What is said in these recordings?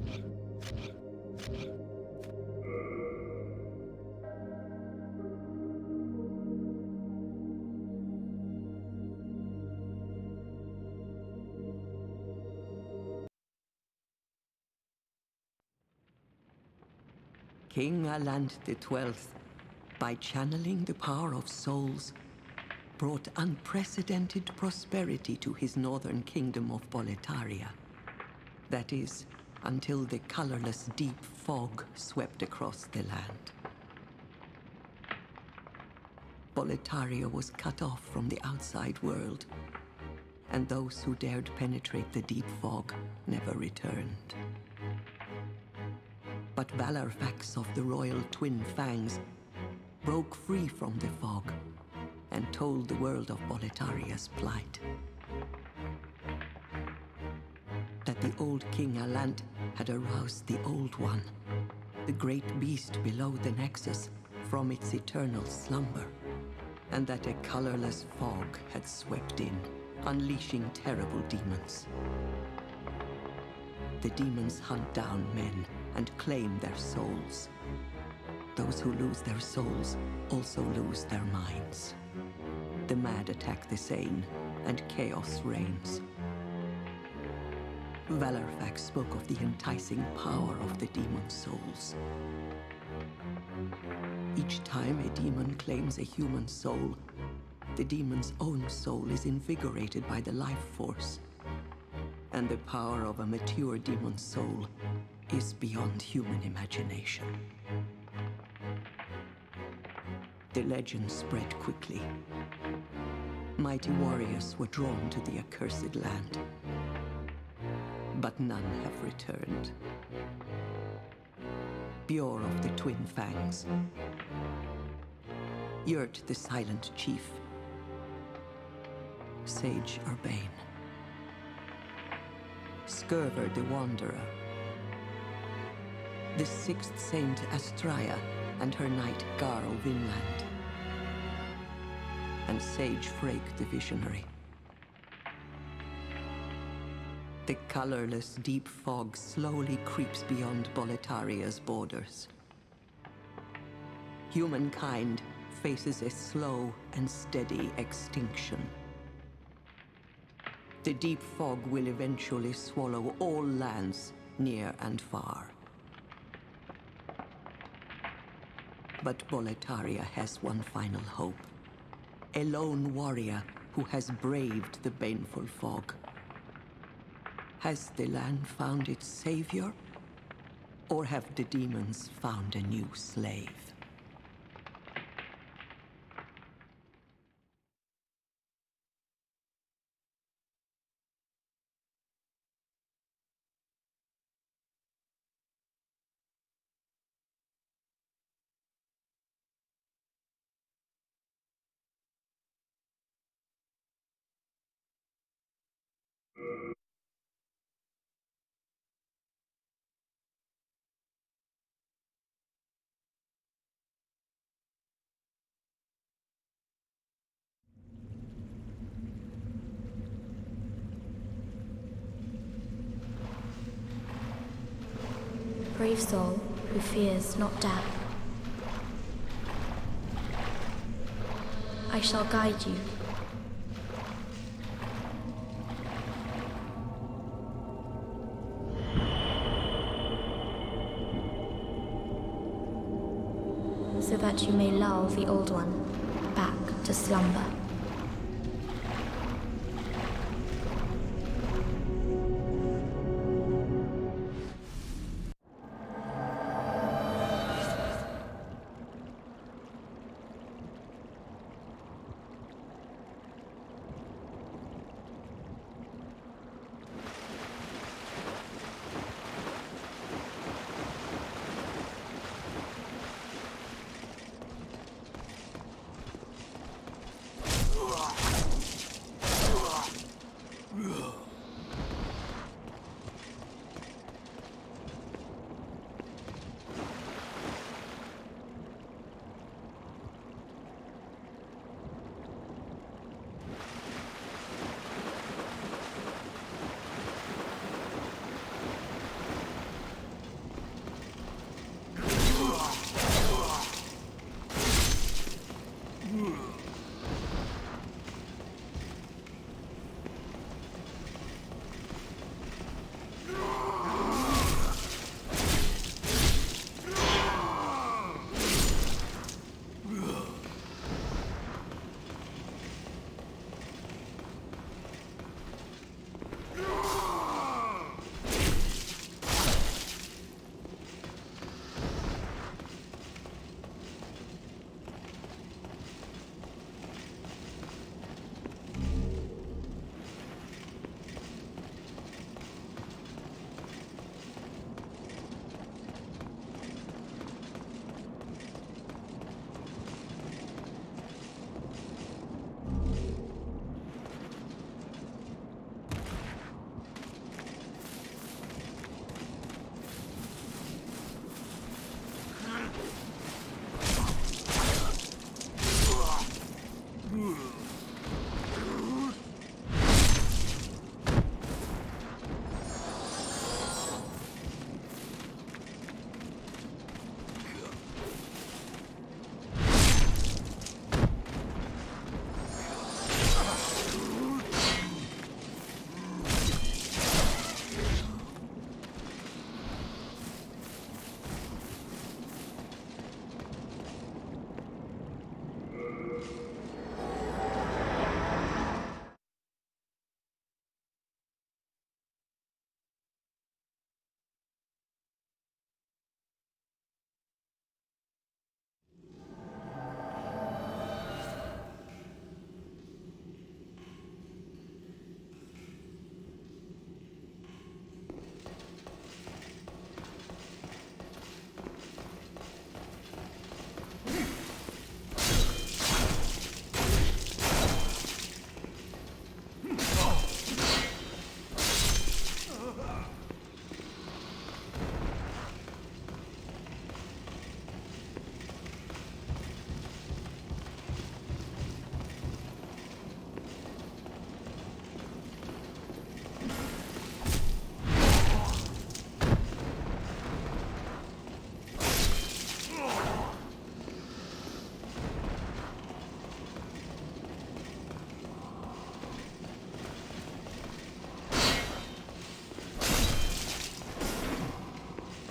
King Allant XII, by channeling the power of souls, brought unprecedented prosperity to his northern kingdom of Boletaria. That is, until the colorless deep fog swept across the land. Boletaria was cut off from the outside world, and those who dared penetrate the deep fog never returned. But Valarfax of the royal Twin Fangs broke free from the fog and told the world of Boletaria's plight. That the old King Allant had aroused the Old One, the great beast below the Nexus, from its eternal slumber, and that a colorless fog had swept in, unleashing terrible demons. The demons hunt down men and claim their souls. Those who lose their souls also lose their minds. The mad attack the sane, and chaos reigns. Valarfax spoke of the enticing power of the demon souls. Each time a demon claims a human soul, the demon's own soul is invigorated by the life force, and the power of a mature demon soul is beyond human imagination. The legend spread quickly. Mighty warriors were drawn to the accursed land, but none have returned. Bjor of the Twin Fangs, Yurt the Silent Chief, Sage Urbane, Skurver the Wanderer, the Sixth Saint Astraea and her knight Garl Vinland, and Sage Frake the Visionary. The colorless deep fog slowly creeps beyond Boletaria's borders. Humankind faces a slow and steady extinction. The deep fog will eventually swallow all lands near and far. But Boletaria has one final hope. A lone warrior who has braved the baneful fog. Has the land found its savior? Or have the demons found a new slave? Brave soul who fears not death. I shall guide you. So that you may lull the Old One back to slumber.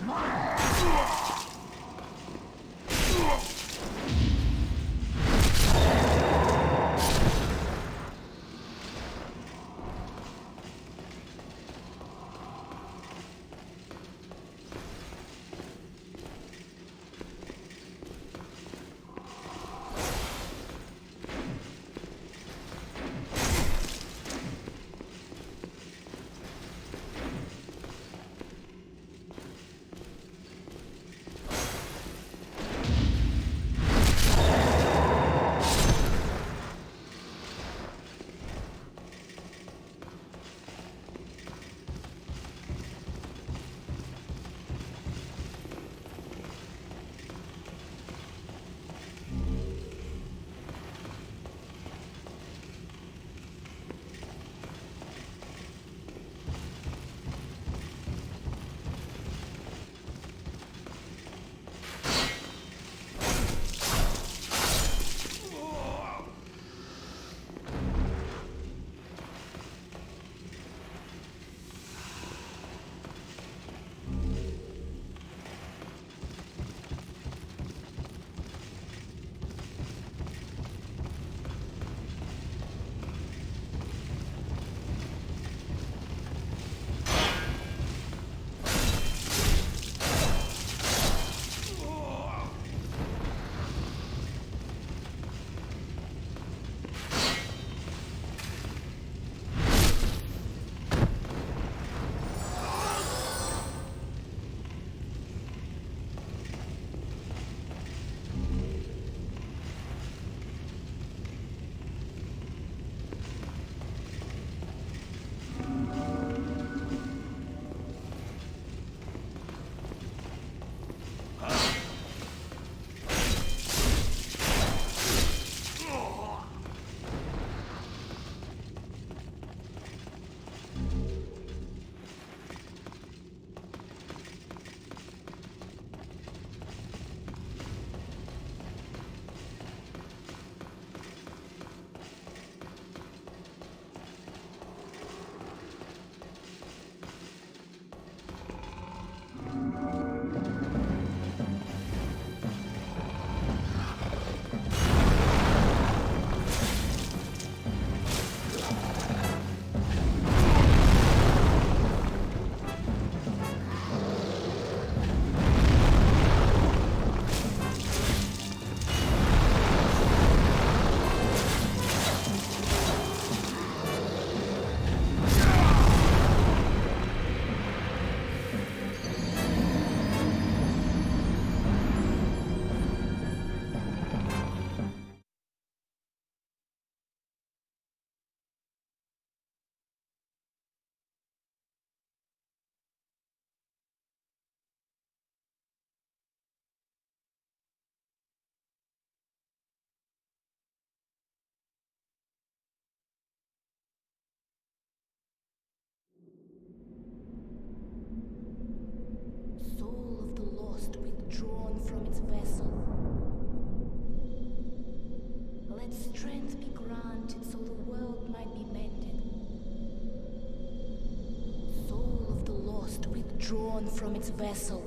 Drawn from its vessel.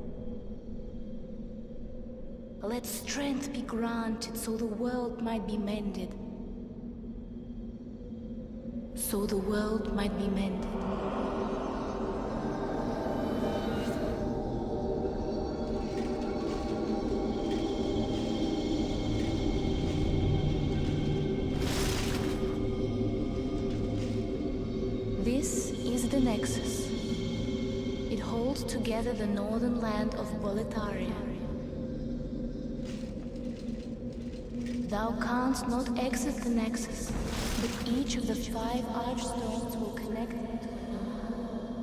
Let strength be granted so the world might be mended. So the world might be mended. This is the Nexus. It holds together the northern land of Boletaria. Thou canst not exit the Nexus, but each of the 5 archstones will connect them to another.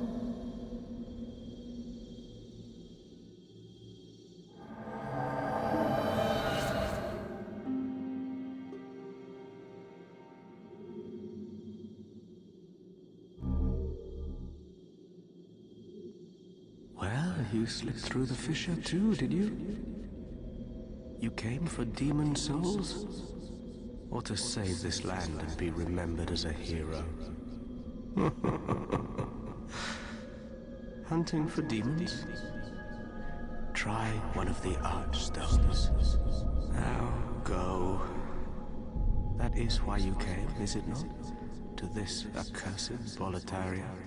Well, you slipped through the fissure too, did you? You came for demon souls? Or to save this land and be remembered as a hero? Hunting for demons? try one of the Archstones. Now go. That is why you came, is it not? To this accursed Boletaria.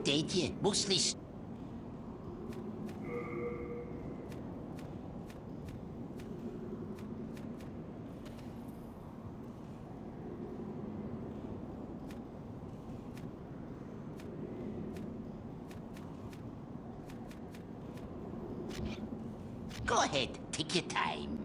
deed je, mostly. Go ahead, take your time.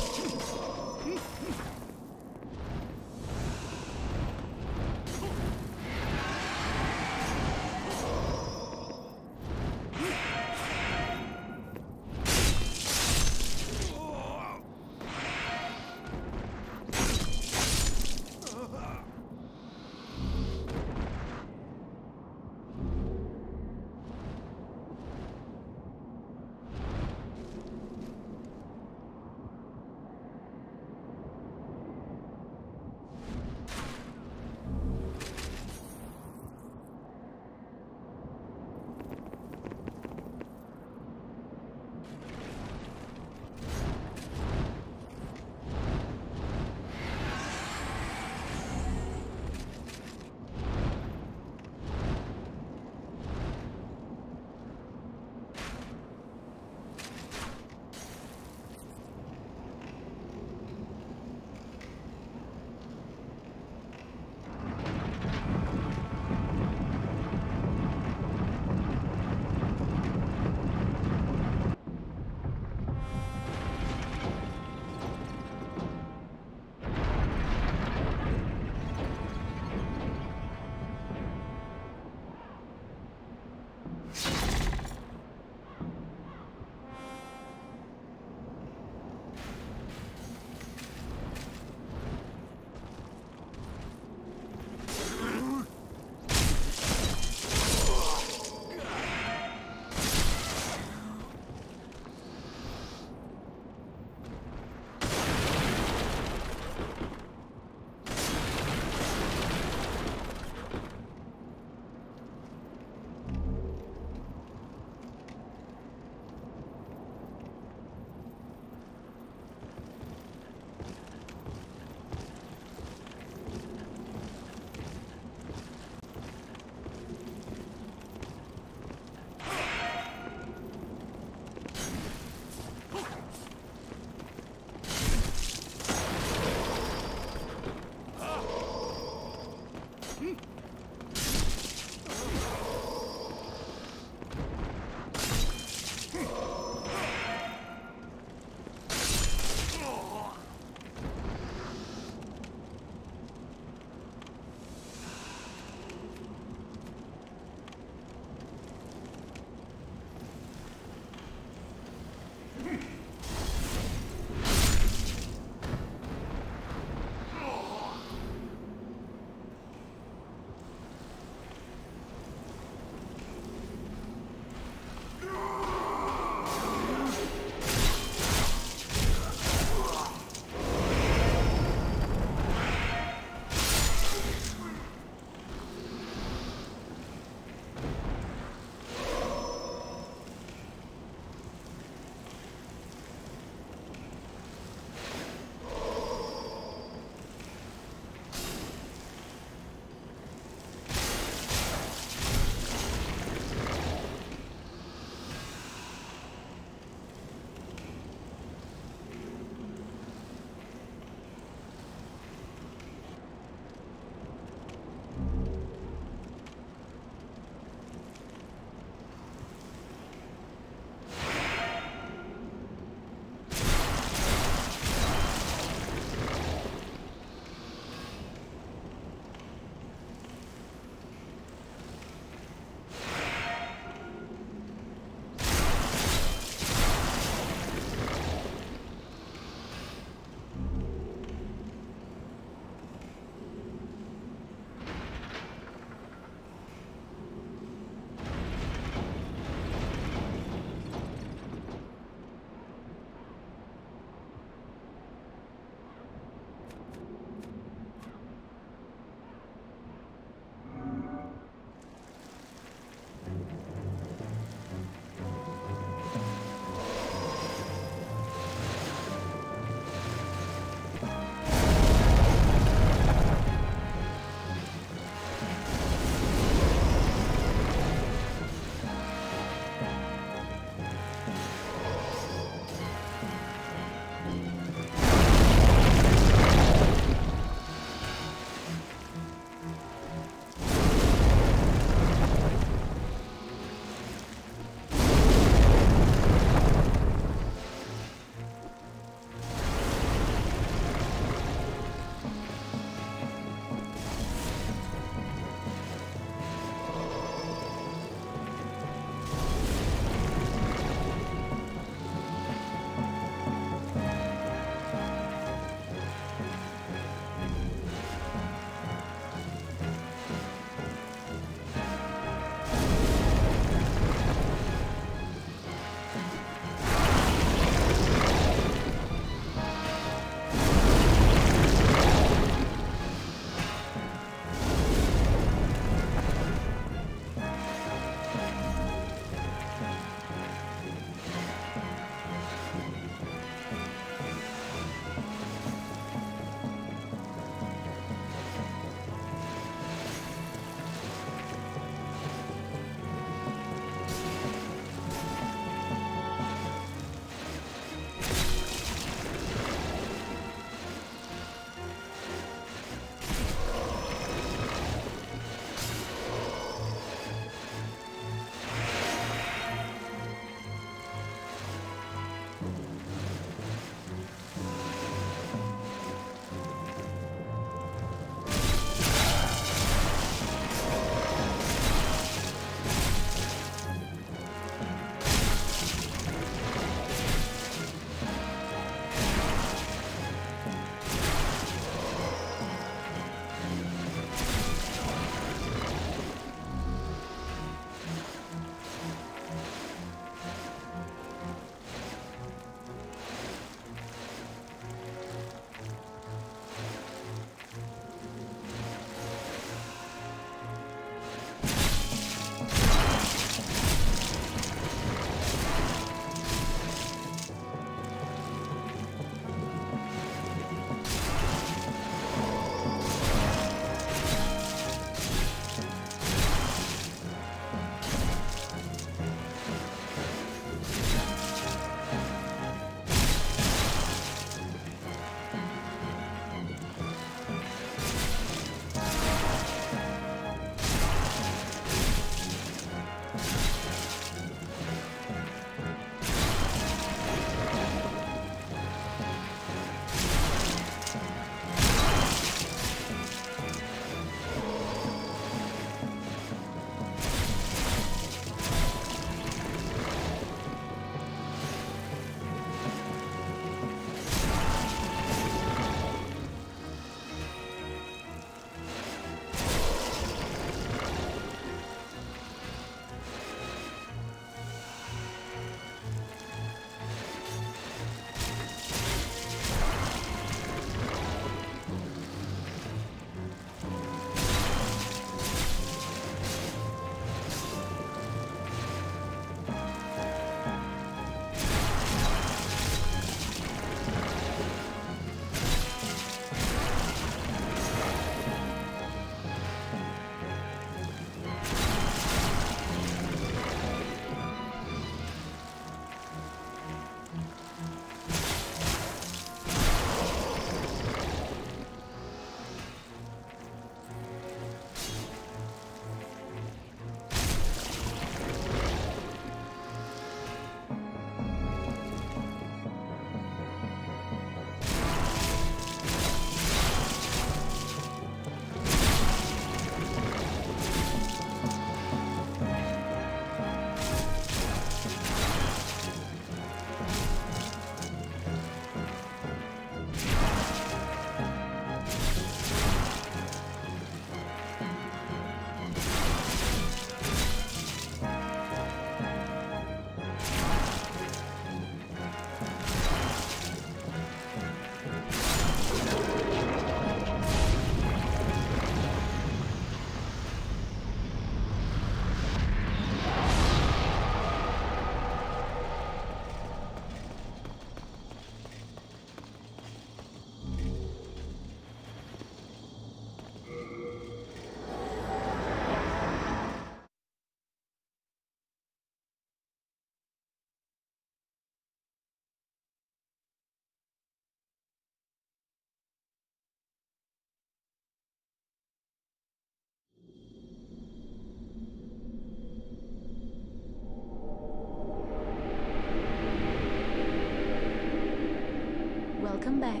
Welcome back.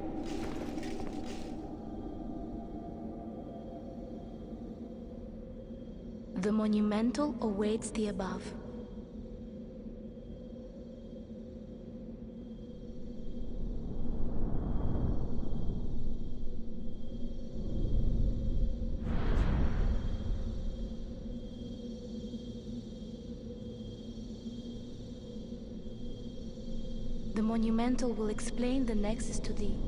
The monumental awaits the above. The monumental will explain the nexus to thee.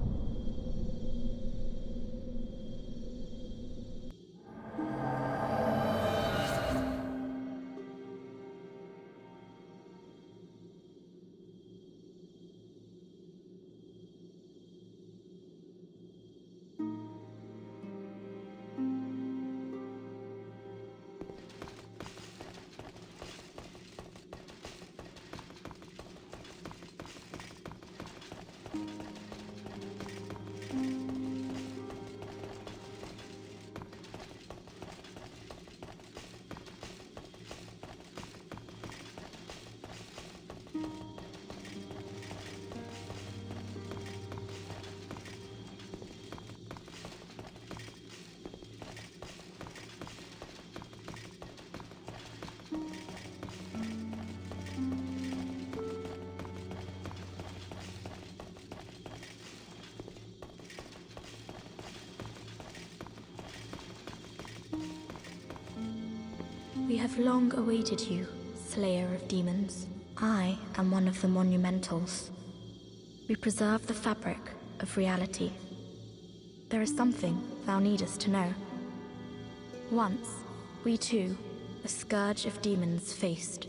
We have long awaited you, Slayer of Demons. I am one of the Monumentals. We preserve the fabric of reality. There is something thou needest to know. Once, we too, a scourge of demons faced.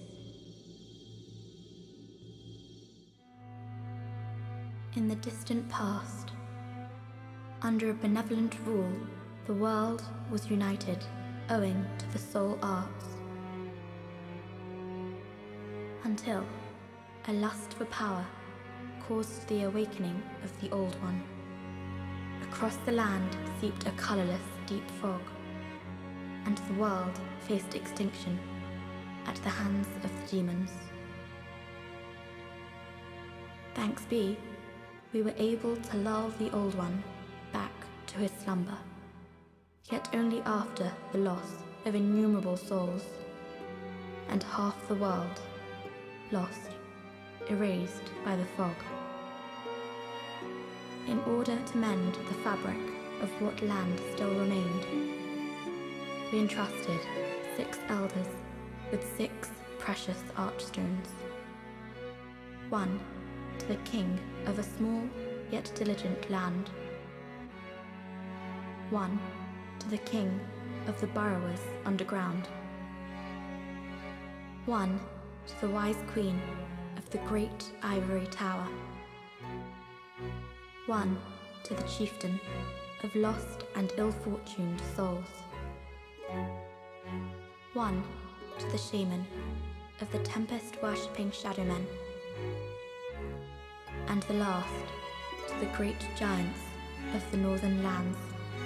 In the distant past, under a benevolent rule, the world was united, owing to the soul arts. Until a lust for power caused the awakening of the Old One. Across the land seeped a colorless, deep fog, and the world faced extinction at the hands of the demons. Thanks be, we were able to lull the Old One back to his slumber, yet only after the loss of innumerable souls, and half the world lost, erased by the fog. In order to mend the fabric of what land still remained, we entrusted 6 elders with 6 precious archstones. 1 to the king of a small yet diligent land. 1 to the king of the burrowers underground. 1 to the wise queen of the great ivory tower. 1 to the chieftain of lost and ill-fortuned souls. 1 to the shaman of the tempest-worshipping shadowmen. And the last to the great giants of the northern lands.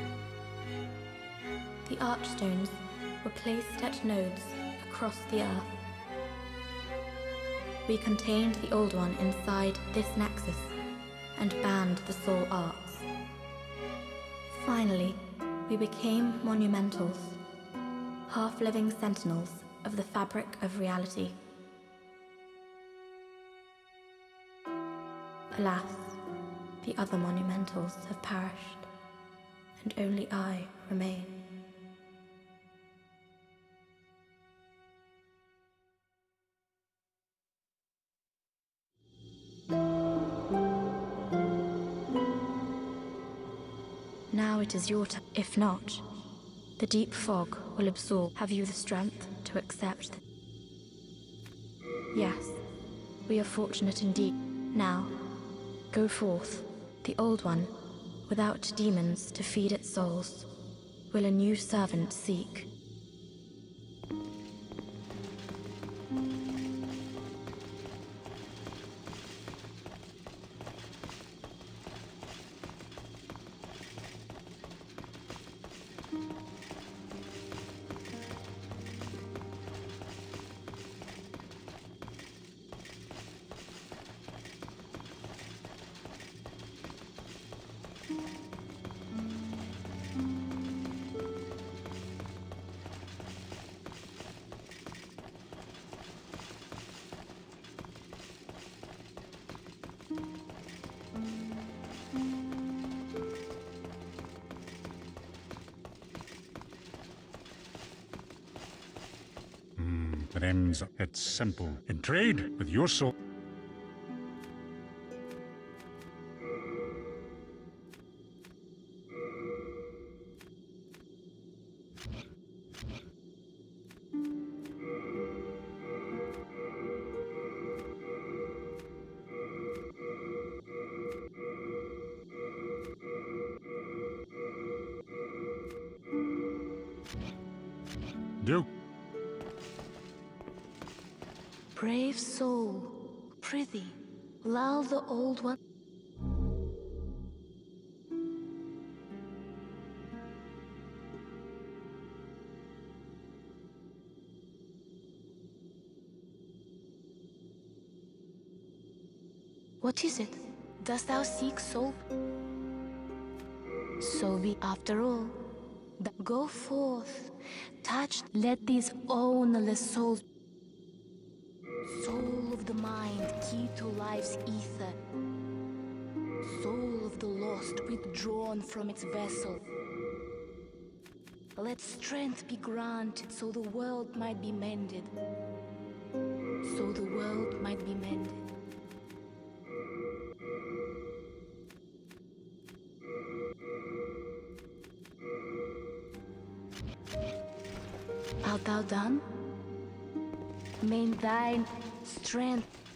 The archstones were placed at nodes across the earth. We contained the Old One inside this nexus and banned the soul arts. Finally, we became monumentals, half-living sentinels of the fabric of reality. Alas, the other monumentals have perished, and only I remain. Now it is your turn. If not, the deep fog will absorb. Have you the strength to accept? Yes, we are fortunate indeed. Now, go forth. The Old One, without demons to feed its souls, will a new servant seek. that ends. It's simple. In trade with your soul. Do. Brave soul, prithee, lull the old one. What is it? Dost thou seek soul? So be after all. Go forth, touch, let these ownerless souls. Soul of the mind, key to life's ether. Soul of the lost, withdrawn from its vessel. Let strength be granted so the world might be mended. So the world might be mended. Art thou done? May thine strength